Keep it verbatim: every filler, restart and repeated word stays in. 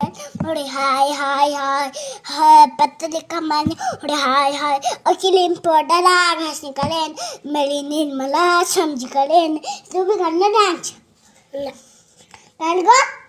Hore hi hi hi hi पत्ते कमाने hore hi hi अखिलें पोडरा घासने करें मेरी निर्मला समझ करें तू भी करना डांस डांस को